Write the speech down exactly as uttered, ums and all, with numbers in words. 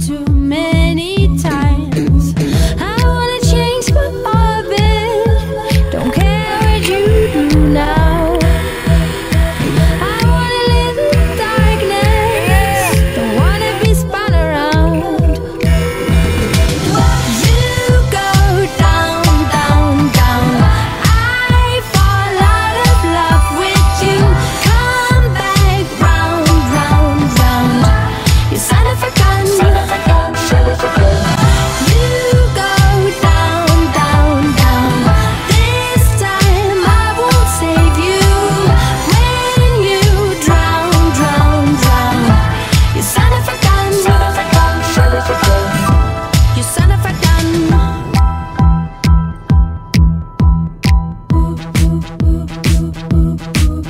too many times. I wanna change my orbit, don't care what you do now. I wanna live in darkness, don't wanna be spun around. You go down, down, down, I fall out of love with you. Come back round, round, round, you son of a gun. You go down, down, down, this time I won't save you. When you drown, drown, drown, you son of a gun. You son of a gun. Ooh, ooh, ooh, ooh, ooh, ooh.